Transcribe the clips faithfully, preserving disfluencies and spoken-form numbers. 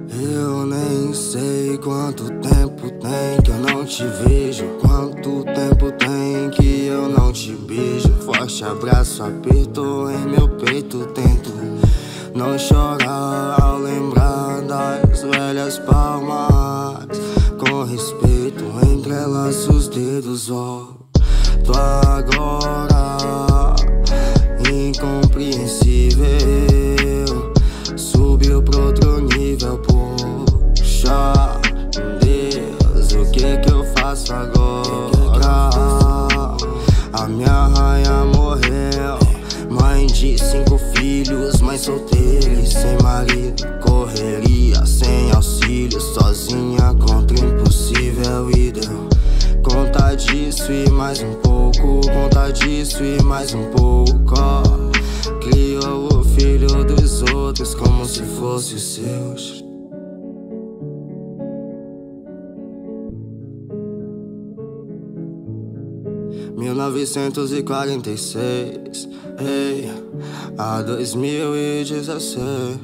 Eu nem sei quanto tempo tem que eu não te vejo. Quanto tempo tem que eu não te beijo. Forte abraço, aperto em meu peito. Tento não chorar ao lembrar das velhas palmas. Com respeito, entrelaço os dedos, volto agora. Incompreensível, subiu pro outro nível. Puxa, Deus, o que que eu faço agora? A minha rainha morreu, mãe de cinco filhos, mãe solteira e sem marido. Correria sem auxílio, sozinha contra o impossível. E deu conta disso e mais um pouco, conta disso e mais um pouco. Criou o filho dos outros como se fosse os seus. mil novecentos e quarenta e seis, ei, a dois mil e dezesseis.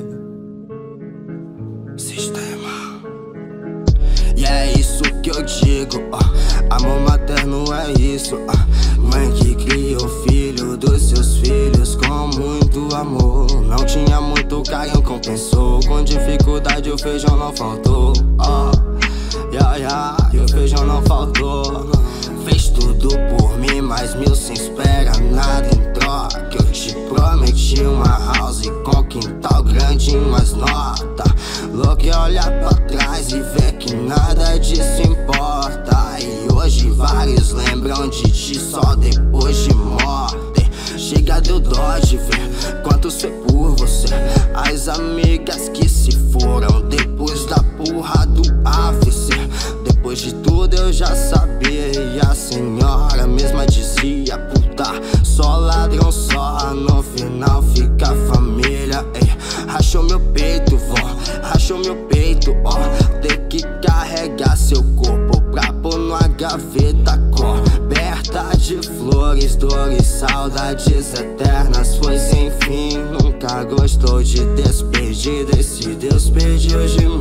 Sistema. E é isso que eu digo, oh, amor materno é isso, oh, mãe que cria o filho dos seus filhos com muito amor. Não tinha muito carinho, compensou. Com dificuldade o feijão não faltou, oh, yeah, yeah, e o feijão não faltou. Fez tudo por mim, mas mil sem espera nada em troca. Eu te prometi uma house com quintal grande, mas nota. Louco é olhar pra trás e ver que nada disso importa. E hoje vários lembram de ti só depois de morte. Chega deu dó de ver quanto foi por você. As amigas que se foram depois da porra do A V C. Depois de tudo eu já sabia, e a senhora mesma dizia: puta, só ladrão só, no final fica a família. Ei, rachou meu peito, vó, rachou meu peito, ó. Ter que carregar seu corpo pra pôr numa gaveta coberta de flores, dores, saudades eternas. Foi sem fim, nunca gostou de despedir desse Deus pediu de mim.